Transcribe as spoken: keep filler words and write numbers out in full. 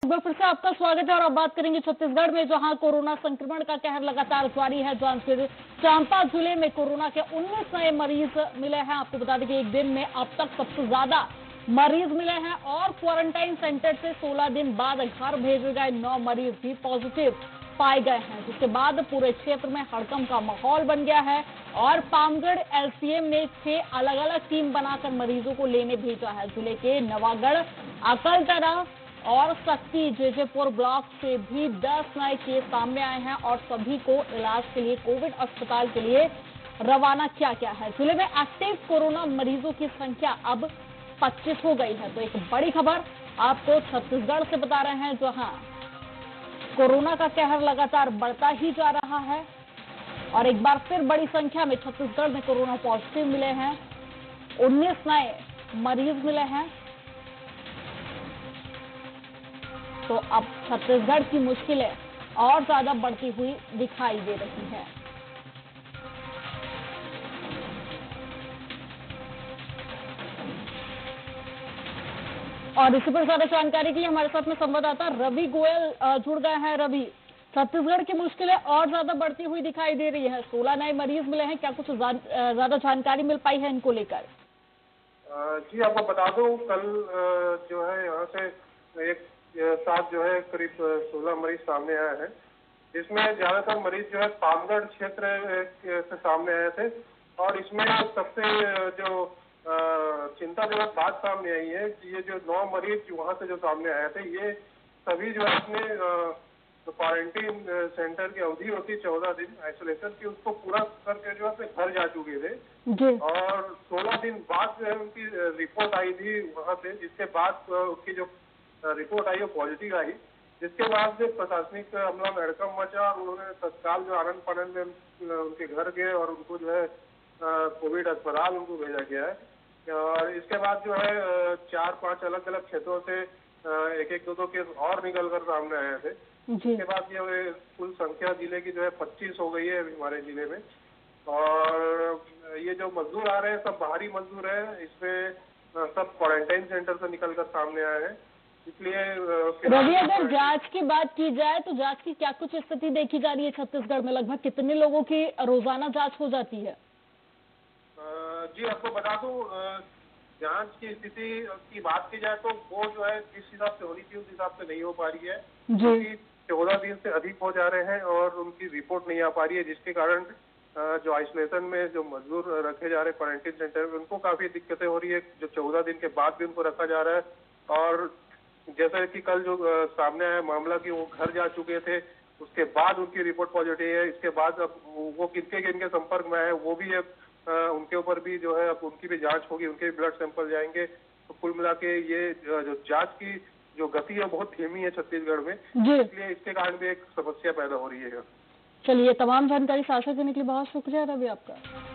एक बार फिर से आपका स्वागत है और अब बात करेंगे छत्तीसगढ़ में, जहां कोरोना संक्रमण का कहर लगातार जारी है। जांजगीर चांपा जिले में कोरोना के उन्नीस नए मरीज मिले हैं। आपको बता दें कि एक दिन में अब तक सबसे ज्यादा मरीज मिले हैं और क्वारंटाइन सेंटर से सोलह दिन बाद घर भेजे गए नौ मरीज भी पॉजिटिव पाए गए हैं, जिसके बाद पूरे क्षेत्र में हड़कंप का माहौल बन गया है और पामगढ़ एलसीएम ने छह अलग अलग टीम बनाकर मरीजों को लेने भेजा है। जिले के नवागढ़, अकलतरा और सक्ती जेजेपुर ब्लॉक से भी दस नए केस सामने आए हैं और सभी को इलाज के लिए कोविड अस्पताल के लिए रवाना किया गया है। जिले में एक्टिव कोरोना मरीजों की संख्या अब पच्चीस हो गई है। तो एक बड़ी खबर आपको छत्तीसगढ़ से बता रहे हैं, जहां कोरोना का कहर लगातार बढ़ता ही जा रहा है और एक बार फिर बड़ी संख्या में छत्तीसगढ़ में कोरोना पॉजिटिव मिले हैं। उन्नीस नए मरीज मिले हैं। तो अब छत्तीसगढ़ की मुश्किलें और ज्यादा बढ़ती हुई दिखाई दे रही हैं। और इसी पर ज्यादा जानकारी के लिए हमारे साथ में संवाददाता रवि गोयल जुड़ गए हैं। रवि, छत्तीसगढ़ की मुश्किलें और ज्यादा बढ़ती हुई दिखाई दे रही है। सोलह नए मरीज मिले हैं, क्या कुछ ज्यादा जानकारी मिल पाई है इनको लेकर? जी, आपको बता दूं, कल जो है यहाँ से एक साथ जो है करीब सोलह मरीज सामने आए हैं, जिसमें ज्यादातर मरीज जो है पामगढ़ क्षेत्र से सामने आए थे। और इसमें सबसे जो चिंताजनक बात सामने आई है कि ये जो नौ मरीज वहां से जो सामने आए थे, ये सभी जो है अपने क्वारंटीन सेंटर की अवधि होती चौदह दिन आइसोलेशन की, उसको पूरा करके जो है अपने घर जा चुके थे। और सोलह दिन बाद जो है उनकी रिपोर्ट आई थी वहां से, जिसके बाद उसकी जो रिपोर्ट आई वो पॉजिटिव आई, जिसके बाद जो प्रशासनिक अमला में हड़कंप मचा और उन्होंने तत्काल जो आनंद फानंद में उनके घर गए और उनको जो है कोविड अस्पताल उनको भेजा गया है। और इसके बाद जो है चार पांच अलग अलग क्षेत्रों से एक एक दो दो केस और निकल कर सामने आए थे। इसके बाद ये कुल संख्या जिले की जो है पच्चीस हो गई है हमारे जिले में। और ये जो मजदूर आ रहे हैं सब बाहरी मजदूर हैं, इसमें सब क्वारंटाइन सेंटर से निकल कर सामने आए हैं। इसलिए रवि, अगर जांच की बात की जाए तो जांच की क्या कुछ स्थिति देखी जा रही है छत्तीसगढ़ में? लगभग कितने लोगों की रोजाना जांच हो जाती है? जी, आपको बता दूं, जांच की स्थिति की बात की जाए तो वो जो है जिस हिसाब से होनी चाहिए उस हिसाब से नहीं हो पा रही है, क्योंकि चौदह दिन से अधिक हो जा रहे हैं और उनकी रिपोर्ट नहीं आ पा रही है, जिसके कारण जो आइसोलेशन में जो मजदूर रखे जा रहे हैं क्वारंटीन सेंटर में, उनको काफी दिक्कतें हो रही है। जो चौदह दिन के बाद भी उनको रखा जा रहा है और जैसा कि कल जो सामने आया मामला कि वो घर जा चुके थे, उसके बाद उनकी रिपोर्ट पॉजिटिव है। इसके बाद अब वो किनके किनके संपर्क में आए वो भी अब उनके ऊपर भी जो है अब उनकी भी जांच होगी, उनके ब्लड सैंपल जाएंगे। तो कुल मिला के ये जो जांच की जो गति है बहुत धीमी है छत्तीसगढ़ में, इसलिए इसके कारण भी एक समस्या पैदा हो रही है। चलिए, तमाम जानकारी साझा करने के लिए बहुत शुक्रिया रवि आपका।